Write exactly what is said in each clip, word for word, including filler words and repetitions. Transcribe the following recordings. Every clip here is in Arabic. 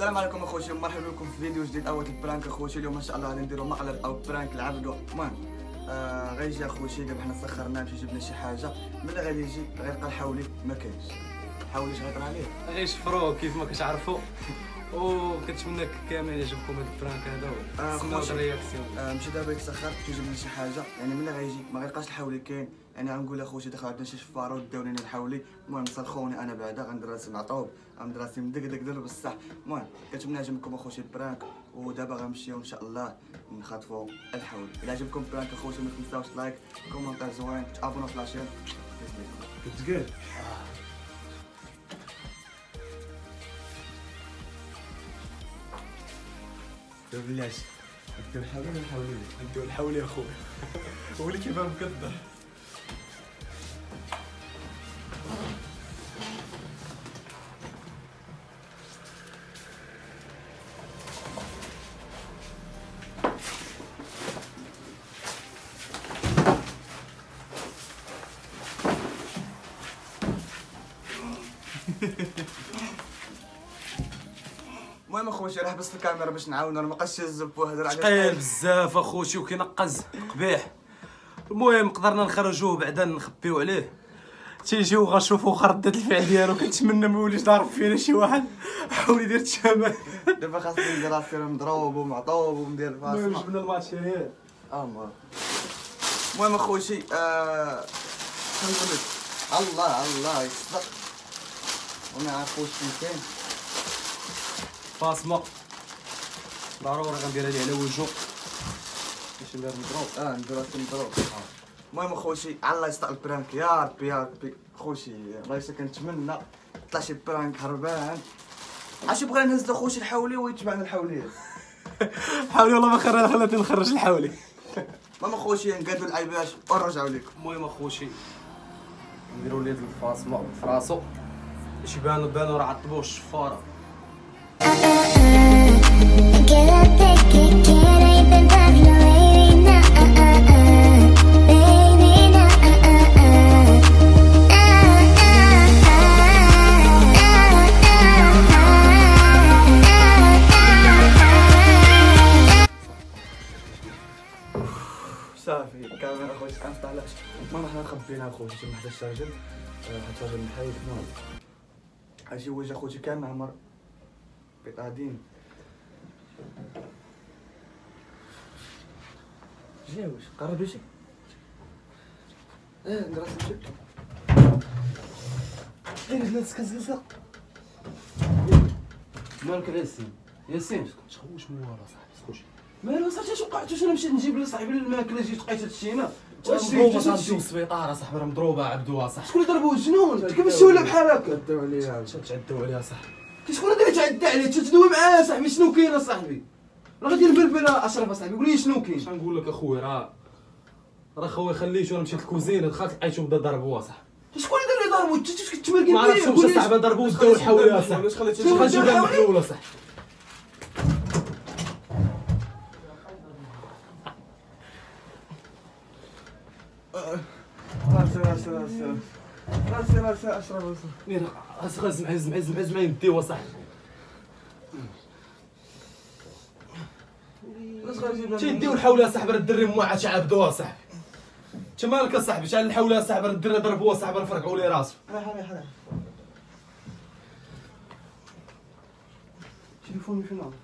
السلام عليكم اخوتي، مرحبا بكم في فيديو جديد اوت البرانك اخوتي. اليوم ان شاء الله غادي نديرو مقلب او برانك لعبدو. المهم آه غيجي اخوتي، دابا حنا سخرنا باش جبنا شي حاجه، ملي غادي يجي غيلقى الحولي ما كاينش. الحولي اش غيطرا عليه غيشفروه كيف ما كتعرفوا، وكنتمنى كامل يعجبكم هذا البرانك هذا. آه الرياكسيون آه مشي دابا يتسخر تجيب لنا شي حاجه، يعني ملي غيجي ما غيلقاش الحولي كاين. يعني غنقول اخوتي دخل عندنا شي شفاره وداو لينا الحولي. المهم صرخوني انا بعدا غندير راسي معطوب، غندير راسي مدقدق دير بصح. المهم كنتمنى يعجبكم اخوتي البرانك، ودابا غنمشيو ان شاء الله نخاطفوا الحولي. الا عجبكم البرانك اخوتي ما تنساوش لايك كومونتير زوين، تابونوا في لاشين. كنت قال بلاش ندير الحولي ولا الحولي؟ نديو الحول يا خويا. هو اللي كيبان مكدر. المهم اخوتي راه حبست الكاميرا باش نعاونو، ما بقاش الزب وهضر على ثقيل بزاف اخوتي وكينقز قبيح. المهم قدرنا نخرجوه بعدا نخبيو عليه، تيجيو غنشوفو واخا ردة الفعل ديالو. كنتمنى ما يوليش ضارب فينا شي واحد. حاول يدير التمام. دابا خاصني ندير راسي مضروب ومعطوب ومدير المهم فاصله. جبنا الماتيريال. اه المهم اخوتي آه كنقول لك الله الله يصدق وما عرفوش فين كاين. باسمه ضروري غنديرها ليه على وجهو باش ندير مضروب. اه ندير راسي مضروب. المهم اخوتي على الله يصدق البرانك يا ربي يا ربي. خوتي الله يسا كنتمنى طلع شي برانك هربان. عرفتي بغينا نهز اخوتي الحولي ويتبعنا الحولي. حاولي والله ما خرج خلاتني نخرج الحولي. المهم اخوتي نقادو العيبات ونرجعو لكم. المهم اخوتي نديرو ليه الفاصمه في راسو باش يبانو بانو راه عطبوه الشفاره. صافي الكاميرا اخوتي كنطلعش. المهم حنا خبينا اخوتي تما حدا الشاجل، حتى الشاجل محيد. المهم اجي وجه اخوتي كان عمر بيطادين. جاوش قرب يجي. اه ندير راسي مشد. غير جلس كزكزك. مالك ياسين؟ ياسين تخوش من ورا صاحبي سكوشي. مالو صاحبي اش وقعت؟ واش انا مشيت نجيب لصاحبي الماكله جيت لقيتها تشينا. واش مضروبه صاحبي السبيطار صاحبي، راه مضروبه عبدوها صاحبي. شكون اللي ضربو الجنون؟ انت كيفاش ولا بحال هكا؟ تعداو عليا تعداو عليها صاحبي. شكون اللي تعدى عليه؟ تدوي معاه صاحبي. شنو كاين اصاحبي؟ راه غادي نبلبل اشرف اصاحبي. قول لي شنو كاين؟ اش غنقول لك اخويا، راه راه خويا خليته. انا مشيت للكوزينه دخلت لقيتو بدا ضربوها صاحبي. شكون اللي دار اللي ضربو؟ انت كيفاش كتمرقن؟ ما عرفتش واش صاحبي ضربوه وداو الحوليه صاحبي. علاش خليتي شنو غنجيب لها محلوله صاحبي؟ راسي راسي راسي راسي راسي اشرب راسي. مين غزم عزم عزم عزم ما يديوها صاحبي. علاش غنجيب تيديو الحوليه صاحبي، راه الدري موعد تعبدوها صاحبي. انت مالك صاحبي؟ شحال الحوليه صاحبي، راه الدري ضربوها صاحبي، راه فرقعوا لي راسو. ريح ريح ريح. تليفوني فين هو؟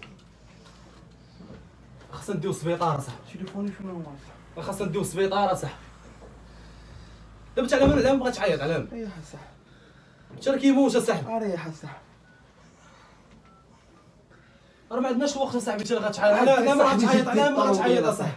خاصنا نديو السبيطار صاحبي. تليفوني فين هو؟ راه خاصنا نديو السبيطار صاحبي. دابا انت على من على ما بغا تعيط على من؟ ريح الصح. انت راه كيموت اصاحبي. ريح الصح. راه ما عندناش الوقت اصاحبي. انت غتعيط على على ما غتعيط على ما غتعيط اصاحبي.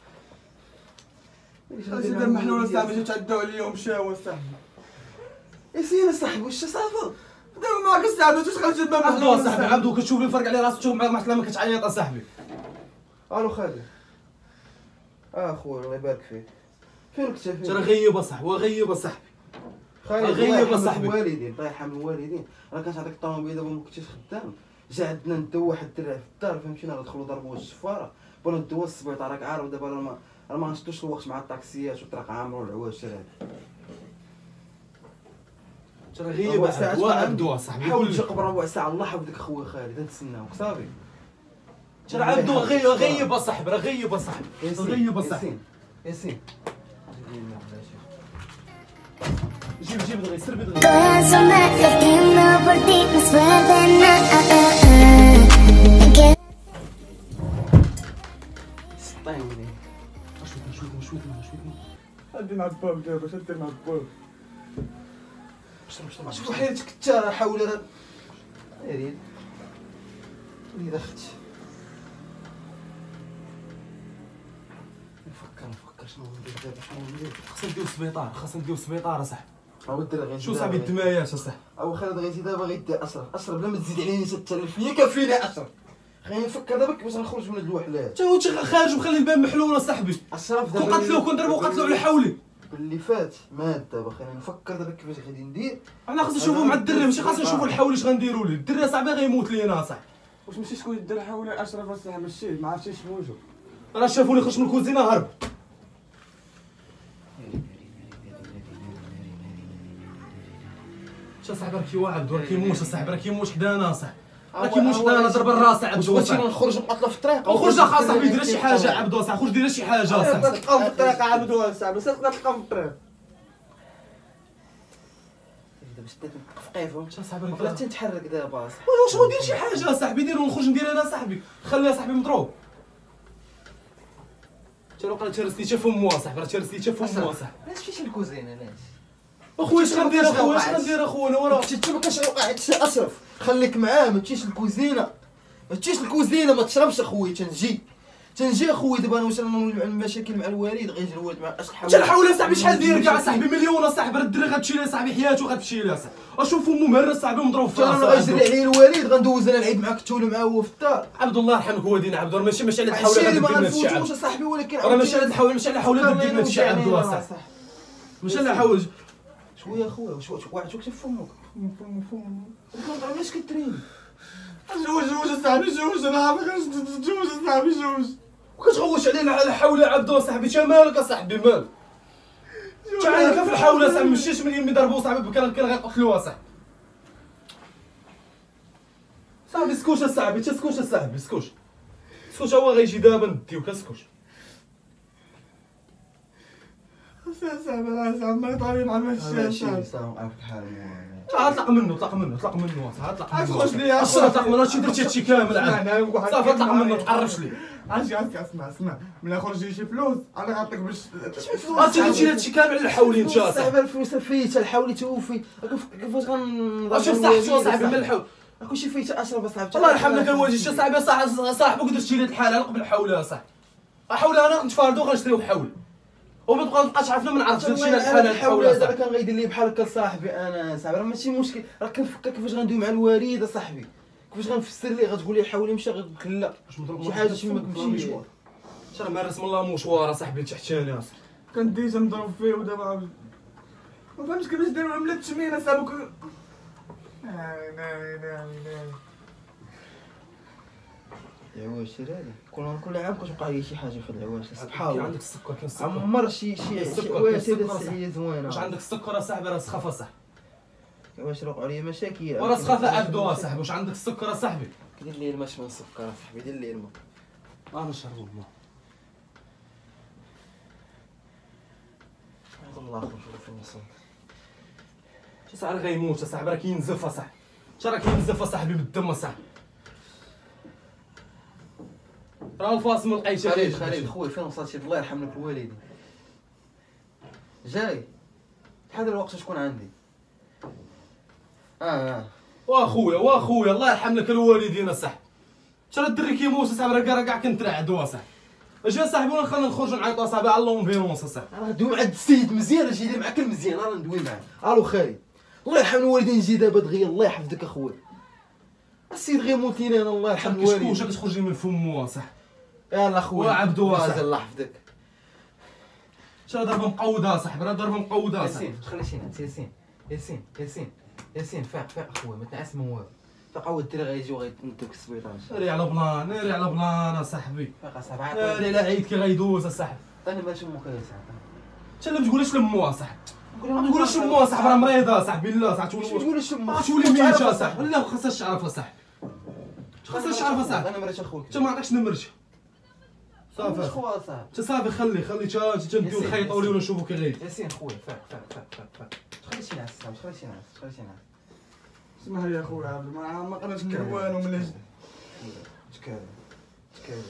اجي دير محلول صاحبي، جيت تعداو عليا ومشاو صاحبي. ياسين صاحبي واش صافا؟ دابا معاك صاحبي واش خرجت باب عبدو محلول صاحبي، عبدو كتشوف لي فرق على راسو. تشوف مع ما كتعيط اصاحبي. الو خالد. اه خويا الله يبارك فيك. فين كنت فين؟ انت راه غيب اصاحبي، وغيب اصاحبي. خالد غيب الله يرحم أصاحبي. الوالدين، الله يرحم الوالدين. راه كانت هذيك الطوموبيل دابا ما كنتيش خدام. جا عندنا ندو واحد الدرع في الدار فهمتينا، غندخلو ضربوه الشفاره. بغينا ندوها للسبيطار. راك عارف دابا راه ما راه ما غنشدوش الوقت مع الطاكسيات والطريق عامر والعواش. راه انت ترى غيب عبدو عبدو اصاحبي حاول تقبر ربع ساعه الله يحفظك اخويا خالد نتسناوك صافي. ترى عبدو غيب غيب اصاحبي راه غيب اصاحبي غيب اصاحبي ياسين جيب جيب دغيا سير بدغيا. سطين ولي شويه شويه شويه شويه غادي نعباو دابا اش دير نعباو شوف حياتك انت حاول راه ريد وليد اختي نفكر نفكر شنو ندير دابا شنو ندير. خاصنا نديو سبيطار خاصنا نديو سبيطار اصاحبي. هو الدرا غير شو صاحبي الدمايات اصاحبي. او خالد غيزيد دابا غيدير اشرف اشرف بلا ما تزيد عليني تتلف فيا كافيني اشرف. خلينا نفكر دابا كيفاش نخرج من هاد الوحلات. تا هو خارج وخلي الباب محلول اصاحبي. اشرف كون قتلوه كون ضربوه قتلوه على حولي. اللي فات مات دابا خلينا نفكر دابا كيفاش غادي ندير. انا خاصني نشوفو مع الدري ماشي خاصني نشوفو الحول اش غنديروا ليه. الدري صاحبي غيموت لينا اصاحبي. واش ماشي شكون يدير حولي اشرف اصاحبي ماشي ما عرفتش شنوجو. راه شافوني خرج من الكوزينه هرب. شا صاحبي راه كيواعد راه كيموت صاحبي راه كيموت حدانا صاحبي. راه كيموت حدانا ضرب الراس عبدو. واش بغيتي نخرج نقتلو في الطريق وخرج اخا صاحبي دير شي حاجه عبدو صاحبي خرج دير شي حاجه صاحبي. تلقاو في الطريق عبدو اصاحبي تقدر تلقاو في الطريق. دابا شديت فقيفهم شا صاحبي بغيت تنتحرك دابا اصاحبي. واش هو دير شي حاجه صاحبي دير ونخرج ندير انا صاحبي. خلي صاحبي مضروب. تا لو قال ترسلي حتى فمو صاحبي راه ترسلي حتى فمو صاحبي. علاش فيش الكوزينه علاش؟ اخويا اش غندير اخويا اش غندير اخويا انا وراه. انت ما كاش وقع هادشي اشرف خليك معاه ما تمشيش للكوزينه ما تمشيش للكوزينه ما تشربش اخويا تنجي تنجي اخويا دابا انا واش رانا مع المشاكل مع الوالد غيجي الوالد مع اش انت الحول صاحبي شحال داير كاع صاحبي مليون صاحبي راه الدري غتمشي ليه صاحبي حياته غتمشي ليه صاحبي. اشوف امو مهرس صاحبي ومضروب في انا راسه. غيجري عليه الوالد غندوز انا العيد معاك تولي معاه هو في الدار. عبد الله يرحمك هو دينا عبد الله ماشي ماشي على الحول الشيء غادي اللي ما دير هادشي غنفوتوش اصاحبي ولكن راه ماشي على الحول ماشي على الحول غادي دير هادشي عبد الله صاحبي ماشي على الحول. شويه اخويا واش واش واش فمك فم فم كنت علاش كترين جوج جوج اصاحبي جوج انا عارف جوج اصاحبي جوج وكتغوش علينا على الحول عبد الله صاحبي تا مالك اصاحبي مالك. تا عينك في الحول اصاحبي مشيش من يمي ضربوه صاحبي بكره كان غيقتلوه اصاحبي. صاحبي سكوش اصاحبي تا سكوش اصاحبي سكوش سكوش هو غيجي دابا نديوك سكوش. اصاحبي راه زعما ما يطاري مع المشي ماشي ساهم عارف الحال اطلق منه اطلق منه اطلق منه اطلق منه خرج لي اش اطلق منه شي درتي هادشي كامل عاد صافي اطلق منه تعرفش لي. عرفتي عرفتي اسمع اسمع ملي خرج لي شي فلوس انا غنعطيك باش انت درتي هادشي كامل على الحولين انت صاحبي صاحبي. الفلوس فيت الحولي توفي كيفاش غن اش صحتو صاحبي من الحول. كلشي فيت اشرف اصاحبي الله يرحم لك الوالد شي صاحبي صاحبك درتي لي الحال على قبل حولها صاحبي. حولها انا نتفاردو غنشريو حول وما تبقى مابقاش عارفنا ما نعرفش هادشي الحال الحولة دابا كان غيدير لي بحال هكا صاحبي انا صاحبي راه ماشي مشكل راه كنفكر كيفاش غندوي مع الوالد صاحبي كيفاش غنفسر ليه غتقول لي حولي مشى غتقول لا شي حاجه شي ما كنمشيش راه ما رسم الله مشوار صاحبي تحتاني اصاحبي. كنت ديجا مضروب فيه ودابا ما فهمتش كيفاش داروا عملة التمينه صاحبك ناري ناري ناري ناري العواش سير هذا كل كل عام كتوقع لي شي حاجه في العواش سبحان الله. عندك السكر كاين السكر عمر شي شي السكر، عواش هذا السكر السعيه زوينه واش عندك السكر اصاحبي راه سخف اصاحبي. عواش وقعوا لي مشاكل وراه سخف عبدو اصاحبي واش عندك السكر اصاحبي. دير لي الماء من السكر صاحبي دير لي الماء انا نشربو الماء. الله نشوف فين وصل شي ساعه راه غيموت اصاحبي راه كينزف اصاحبي. شا راه كينزف اصاحبي بالدم اصاحبي. راه الفاس ما لقيتش خالد خالد خويا فين وصلتي الله يرحم لك الوالدين جاي شحال الوقت تكون عندي اه اه واخويا واخويا الله يرحم لك الوالدين اصاحبي. شرا الدري كيموت اصاحبي راه كاع كاع كنترعدو اصاحبي. اجي اصاحبي ولا خلينا نخرجوا نعيطوا اصاحبي على لومبيرونس اصاحبي. راه ندوي مع السيد مزيان اجي لي معاك المزيان راه ندوي معاه الو خالد الله يرحم الوالدين نجي دابا دغيا الله يحفظك اخويا السيد غيموت لينا انا الله يرحم الوالدين كشكوشه كتخرج لي من فمو اصاحبي. يلاه خويا وعبدو غازي الله يحفظك شرا ضربه مقوده اصاحبي راه ضربه مقوده اصاحبي. ياسين تخليش هنا ياسين ياسين ياسين ياسين فاق فاق اخويا ما تنعس من والو فاق عاود الدري غيجيو غيتنتوك السبيطار ناري على بلان ناري على بلان اصاحبي. فاق اصاحبي ناري على عيد كي غيدوز اصاحبي. عطيني باش امك يا صاحبي انت اللي ما تقوليش لمو اصاحبي. تقول شمو اصاحبي راه مريضه اصاحبي بالله صاحبي تقول تقول شمو تولي ميته اصاحبي لا خاصهاش تعرف اصاحبي خاصهاش تعرف اصاحبي انا مريت اخوك انت ما عطاكش نمرتي صافي صافي خويا صاحبي انت صافي خلي خلي تا تنديو نخيطوا ليه ونشوفوا كي غير ياسين خويا فاق فاق فاق فاق فاق تخلي شي ناس تخلي شي ناس تخلي شي ناس اسمح لي يا خويا عبد ما ما قدرتش ندير والو من اجل تكالب تكالب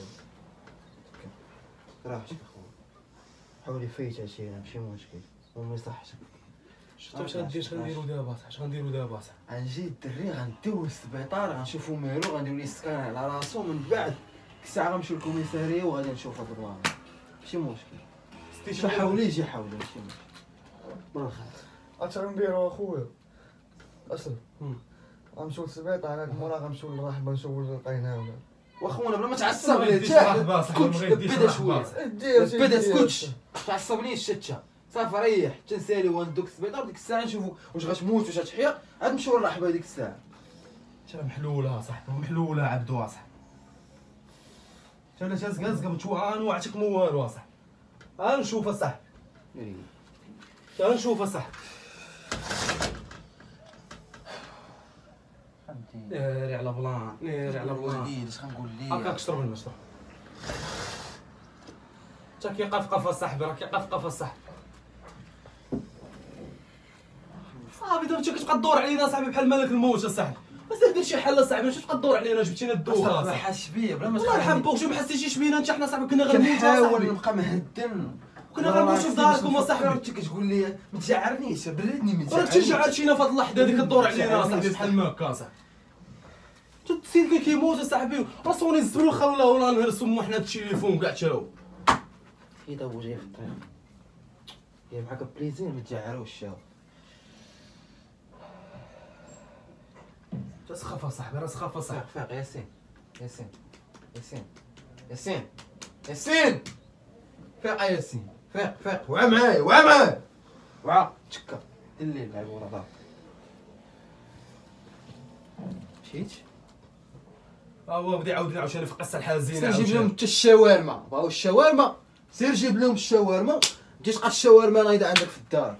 راح شوف خويا حاولي فايت هادشي ماشي مشكل وما يصحش شفتو اش غدير اش غنديرو دابا صاحبي اش غنديرو دابا صاحبي غنجي الدري غنديوه للسبيطار غنشوفو مالو غنديرو ليه السكان على راسو من بعد ديك الساعه غنمشيو للكوميساريه وغادي نشوفو هاد البلان ماشي مشكل شي حاولي يجي حاولي ماشي مشكل بالخير اش غنديرو اخويا اصل غنمشيو للسبيطار هناك مورا غنمشيو للرحبه نشوفو لقيناه ولا واخونا بلا ما تعصبني حتى كنت بدا شويه بدا سكوتش تعصبنيش شتها صافي ريح تنسالي وندوك السبيطار ديك الساعه نشوفوا واش غتموت واش غتحيا عاد نمشيو للرحبه ديك الساعه راه محلوله صاحبي محلوله عبدو صاحبي انا جاز كاز قبل شو انا وعتك مو والو صاحبي ها نشوف صاحبي ها نشوف صاحبي ناري على بلان ناري على بلان اش غنقول هكاك ليه شرب الماء شرب تا كيقفقف اصاحبي راه كيقفقف اصاحبي صافي دابا انت كتبقى تدور علينا صاحبي بحال ملك الموت اصاحبي مازال دير شي حل اصاحبي ماشي تبقى تدور علينا جبتينا الدوخه ما حاش بيا بلا ما الله يرحم بوك شو ما حسيتيش بينا انت حنا صاحبي كنا غنموتوا كنحاول اصاحبي نبقى مهدن كنا غنموتوا في داركم اصاحبي انت كتقول لي ما تجعرنيش بردني ما راه تشجع شينا في هاد اللحظه هذيك تدور علينا اصاحبي بحال ما هكا اصاحبي السيد كي كيموت اصاحبي راسوني الزبل وخلاه ولا نرسمو حنا التليفون كاع تا هو اذا هو جاي في الطريق يا معاك بليزير ما تجعروش شاو تسخف اصاحبي راه سخف اصاحبي فاق فاق ياسين ياسين ياسين ياسين ياسين فاق ياسين فاق فاق وعا معايا وعا معايا وعا تشكا الليل لعب ورا دار مشيت ها هو بدا يعاود لنا عاوتاني في القصه الحزينه سير جيب لهم حتى الشاورما بغاو الشاورما سير جيب لهم الشاورما تجي تلقى الشاورما نايضه عندك في الدار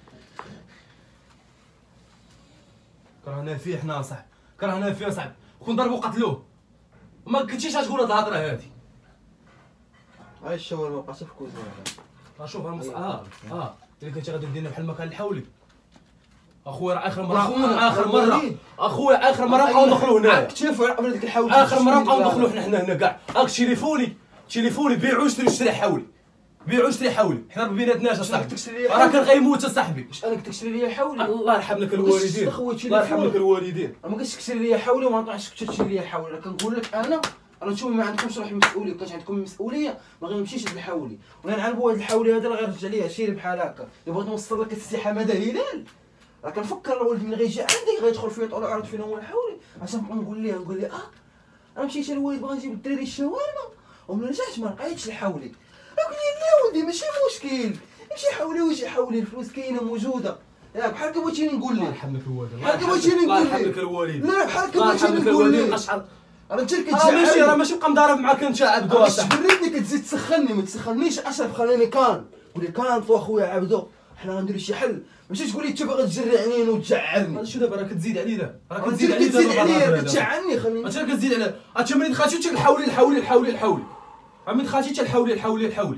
كرهنا فيه حنا اصاحبي كرهنا فيه اصاحبي كون ضربو قتلوه ما كنتيش غتقول هاد الهضره هادي هاي الشاورما بقات في الكوزينه ها شوف المص اه اه الا كنتي غادي ديرنا بحال المكان الحولي اخويا راه اخر مره أخونا، اخر راه مره وليد. اخويا اخر مره بقاو ندخلوا هنايا اكتشفوا قبل ديك الحوله اخر مره بقاو ندخلوا حنا هنا هنا كاع هاك تليفوني تليفوني بيعو اشتري اشتري حولي بيعو اشتري حولي حنا ما بيناتناش اصاحبي راه كان غيموت اصاحبي واش انا كنت تكسري ليا حولي الله يرحم لك الوالدين الله يرحم لك الوالدين ما كنتش تكسري ليا حولي وما نطلعش كنت تشري ليا حولي راه كنقول لك انا راه نتوما ما عندكمش روح مسؤوليه كانت عندكم مسؤوليه ما غنمشيش لهاد الحولي ولا نعلبوا هاد الحولي هذا راه غيرجع ليا شيري بحال هكا الا بغيت نوصل لك السي حماده هلال راه كنفكر الولد ملي غيجي عندي غيدخل فيا طول عرض فينا هو الحولي عشان نبقى نقول ليه نقول ليه اه انا مشيت للوالد بغا نجيب الدراري الشاورما وملي رجعت ما لقيتش الحولي قال لي لا ولدي ماشي مشكل يمشي حولي ويجي حولي الفلوس كاينه موجوده ياك بحال هكا بغيتيني نقول الله لك يرحم لك الوالدين بحال هكا بغيتيني الله نقول يرحم لك لك الوالدين لا بحال هكا الله يرحم بغيتيني لك نقول الوالدين لك اشحال راه انت اللي راه ماشي كتجعل راه ماشي بقى مضارب معاك انت عبدو باش اصاحبي تبردني كتزيد تسخني ما تسخنيش اشرف خليني كان قول لي كان طو اخويا عبدو حنا غنديرو شي حل ماشي تقول لي انت باغي تجري عنين وتجعرني هذا شو دابا راه كتزيد عليه دابا راه انت كتزيد عليه كتزيد دابا عليا هذا. كتجعلني خليني انت كتزيد على انت ملي دخلتي انت الحولي الحولي الحولي الحولي عمي دخلتي انت الحولي الحولي الحولي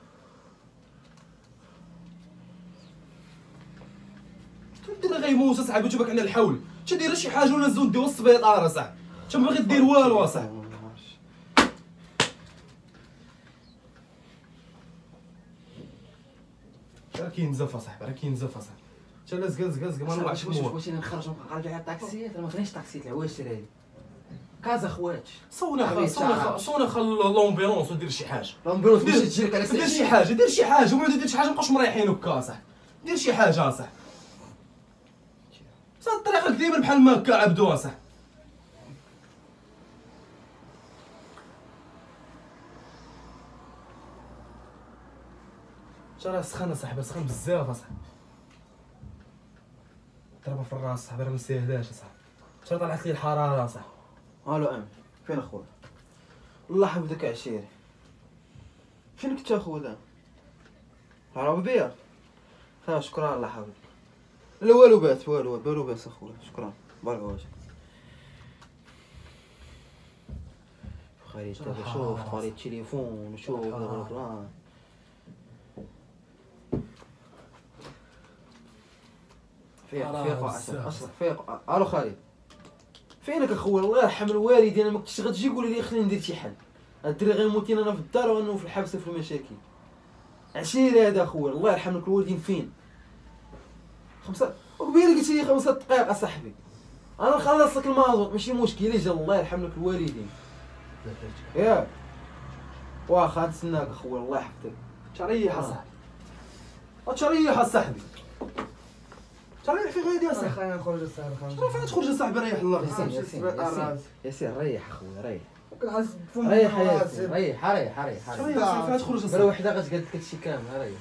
انت اللي غيموت اصاحبي تبارك على الحول انت دير شي حاجه ولا نزيدو نديو للسبيطار اصاحبي انت ما باغي دير والو اصاحبي راه كينزف اصاحبي راه كينزف اصاحبي انت لازق لازق لازق ما نوعش واش هو واش نخرج نقلب على الطاكسيات راه ما كاينش طاكسيات العوايش راهي كازا خوات صونا حبيبي صونا تعال. صونا خل لومبيلونس ودير شي حاجه لامبيلونس دير- باش تجيك على دير شي حاجه دير شي حاجه ومن دير شي حاجه مابقاوش مريحين هكا اصاحبي دير شي حاجه اصاحبي صاد الطريقه ديما بحال ما هكا عبدو اصاحبي راه سخان اصاحبي سخان بزاف اصاحبي ضربه في الراس اصاحبي راه مستاهلاش اصاحبي شرا طلعت لي الحراره اصاحبي الو امين فين اخويا الله يحفظك عشيري فين كنت اخويا راه بيا لا شكرا الله حول. لا والو بات والو والو بات اخويا شكرا بارك وجهك. خليت دابا شوف خليت التليفون وشوف دابا فيق فيق اصلا فيق. الو خالد فينك اخويا؟ الله يرحم الوالدين. انا ما كنتش غتجي قول لي خليني ندير شي حل. الدري غيموتين انا في الدار وانه في الحبس وفي المشاكل. عشيري هذا اخويا الله يرحم لك الوالدين فين؟ خمسة وقبيله قلت لي خمسة دقائق اصاحبي انا نخلص لك المازوط ماشي مشكل. اجا الله يرحم لك الوالدين ياك واخا نتسناك اخويا الله يحفظك. تريح اصاحبي تريح اصاحبي تريح في غادي اصاحبي. خلينا نخرج السهر خلينا شنو فين تخرج اصاحبي؟ ريح الله. ياسين ياسين ياسين ريح اخويا ريح كنحس بفم ريح ياسين ريح ريح ريح تريح فين تخرج بلا اصاحبي؟ وحده غتقاد لك هادشي كامل ريح.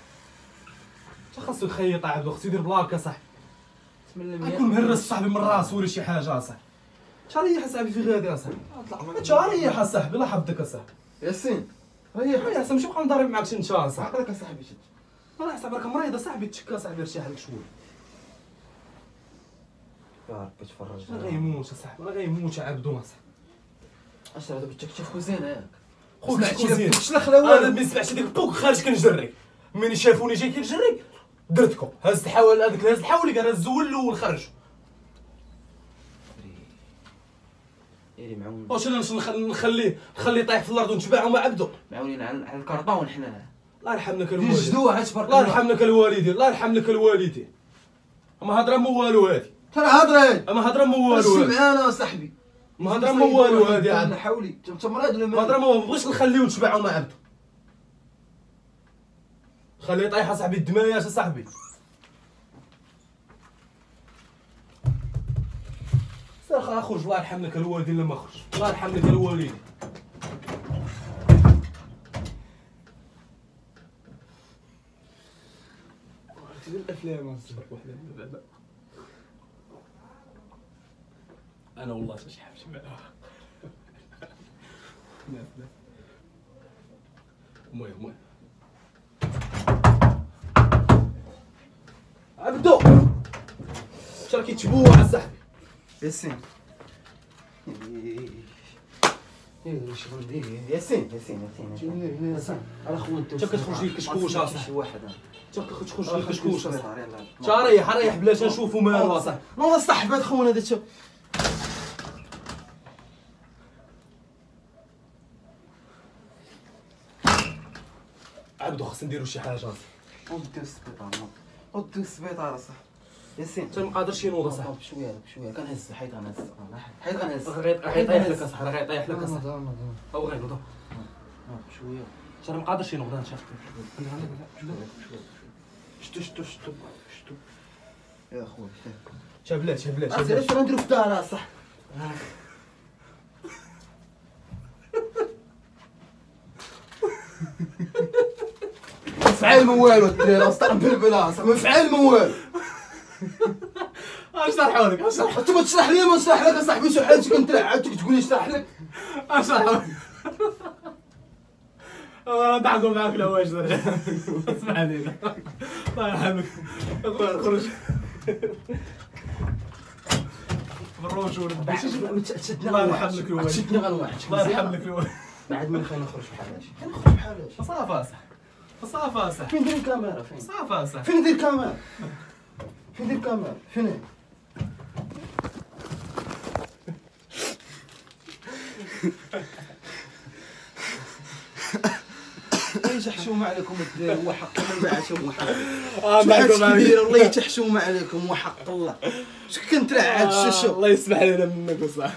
خاصو يخيط عبدو خصو يدير بلاك اصاحبي. تملم يكون مهرس صاحبي من راسو ولا شي حاجه اصاحبي. تريح اصاحبي في غادي اصاحبي. تريح اصاحبي الله يحفظك اصاحبي. ياسين ريح ريح اصاحبي ماشي نبقى نضارب معاك انت اصاحبي. عقلك اصاحبي شد انا حسب راك مريض اصاحبي تشكى اصاحبي ارتاح لك شويه. يا ربي تفرج. انا غيموت اصاحبي انا غيموت عبدو اصاحبي. اش راه دابا تكتشف خوزينه ياك خوك كوزين شنو خلا انا والو. ما سمعتش ديك بوك خارج كنجري. ملي شافوني جاي كنجري درتكم هز الحاول هذاك هز الحاول قال هز الاول الاول خرج. يري معون واش انا نخليه نخليه نخليه يطيح في الارض ونتبعو مع عبدو؟ معونين على على الكرطون حنا الله يرحم لك دير الوالدين. جدوع تبارك الله يرحم لك الوالدين الله يرحم لك الوالدين. اما هضره مو والو هادي. ترى هضري اما هضره مو والو هادي. معانا صاحبي. ما هضره مو والو هادي انا عاد. حولي انت مريض ولا ما هضره ما بغيتش نخليو نتبعو مع عبدو. خليه يطيح اصاحبي الدمايات اصاحبي. ساخا اخرج الله يرحم لك الوالدين لما خرج الله يرحم لك الوالدين. الافلام نصبر وحده بعدا انا والله شي حاجه معاها. المهم المهم عبدو اش راك كيتبوع اصاحبي؟ ياسين ايه واش غندير ياسين ياسين ياسين ياسين راه خويا انت انت كتخرج لي كشكوش اصاحبي. شي واحد انت كتخرج لي كشكوش اصاحبي. يلاه تا ريح ريح بلاش نشوفو مالو اصاحبي. والله صاحبات خونا هذا شوف عبدو خصنا نديرو شي حاجه اصاحبي. وديو السبيطار وديو السبيطار اصاحبي. ياسين انت ما قادرش ينوض اصاحبي. بشويه بشويه كنهز حيت غنهز حيت غنهز غيطيح لك اصاحبي راه غيطيح لك اصاحبي. هو غينوض بشويه انت ما قادرش ينوض انت. شتو شتو شتو شتو يا خويا تا بلاتي تا بلاتي عرفتي علاش نديرو في الدار صح. مفعل ما والو الدراري اصلا بالبلاصه مفعل ما والو. اش نشرحوا لك اش نشرحوا انت ما تشرح لي ما نشرح لك اصاحبي شو حالتك انت عادتك تقول لي اشرح لك. اش نشرحوا لك انا نضحكوا معاك لا واش اسمع علينا الله يرحمك اخويا خرج بالروج ولا تشدنا الله يرحم لك الوالد. تشدنا غنواحد الله يرحم لك الوالد. بعد من خلينا نخرج بحال هادشي نخرج بحال هادشي. صافا صاحبي صافا صاحبي فين ندير الكاميرا فين صافا صاحبي. فين ندير الكاميرا فين ندير الكاميرا فين هي؟ ايش تحشومه عليكم الدراري وحق الله ما عاشوا حق اه شو حاجه كبيره والله تحشومه عليكم وحق الله اش كنت راه الشاشة الله يسمح لنا منك وصاحبي.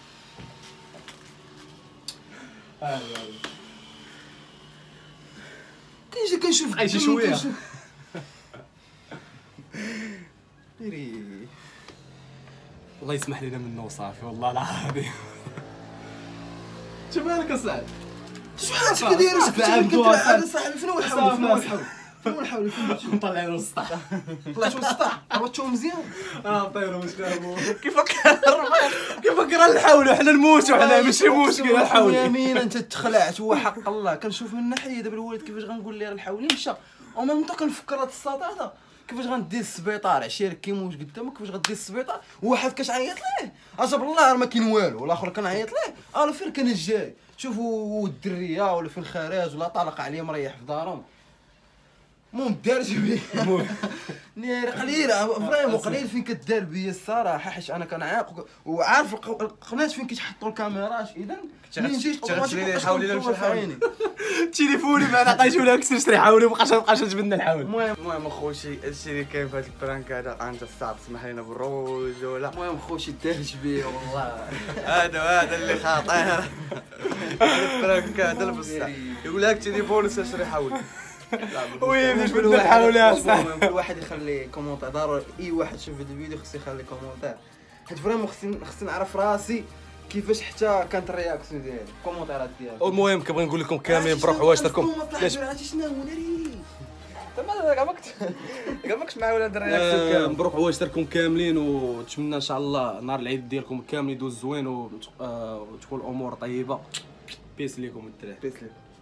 كنجي كنشوف عايشة الدنيا، شوية. كنشوف- ديري الله يسمح لنا منه وصافي والله العظيم. شوف مالك اصاحبي. شو حالك كداير صافي، عبدو هذا أصاحبي. صاحبي فين هو الحول فين هو صافي. الحول فين هو الحول فين هو الحول نطلع له السطح. طلعتو للسطح عرفتو مزيان اه طيروا مشكلة كيفك كيفك راه نحاولوا حنا نموتوا حنا ماشي مشكل نحاولوا. يمين انت تخلعت هو حق الله كنشوف من ناحيه دابا الوالد كيفاش غنقول ليه راه الحولي مشى او ميم طون كنفكر هاد السطاطا كيفاش غندي للسبيطار عشير كيموت قدامك كيفاش غدي للسبيطار وواحد كتعيط ليه اجاب الله راه ما كاين والو والاخر كنعيط ليه الو فين كان جاي شوفوا الدريه ولا فين خارج ولا طالق عليه مريح في دارهم المهم دارج بيه ناري قليله فريمون قليل فين كدار بيا الصراحه حيت انا كنعاق وعارف القناه فين كيتحطوا الكاميرات اذا ملي جيت تغسلي حاولي لا نمشي حاولي تليفوني ما عطيتو لها كسر شري حاولي وبقاش بقاش تبنى الحاول. المهم المهم اخوتي هادشي اللي كاين في هاد البرانك هذا انت الصعب سمح لينا بالروج ولا المهم خوتي دارج بيه والله هذا هذا اللي خاطر هاد البرانك هذا بصح يقول لك تليفون وسير حاولي وي باش بدنا الحاول يا صاحبي. كل واحد يخلي كومونتير ضروري اي واحد شوف هذا الفيديو خصو يخلي كومونتير حيت فريمون خصني خصني نعرف راسي كيفاش حتى كانت الرياكسيون ديالي الكومونتيرات ديالي. المهم كنبغي نقول لكم كاملين بروح واش دركم علاش عرفتي شنو هو ناري تما كاع ما كنت كاع ما كنتش مع ولاد الرياكسيون كامل مبروك واش دركم كاملين ونتمنى ان شاء الله نهار العيد ديالكم كامل يدوز زوين وتكون الامور طيبه. بيس ليكم الدراري. بيس ليكم.